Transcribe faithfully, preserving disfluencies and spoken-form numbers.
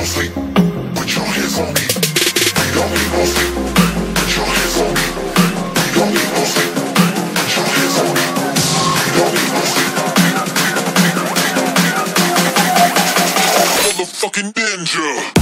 no sleep. Put your hands on me. We don't need no sleep. Put your hands on me. We don't need no sleep. Put your hands on me. We don't need no sleep. Motherfucking ninja.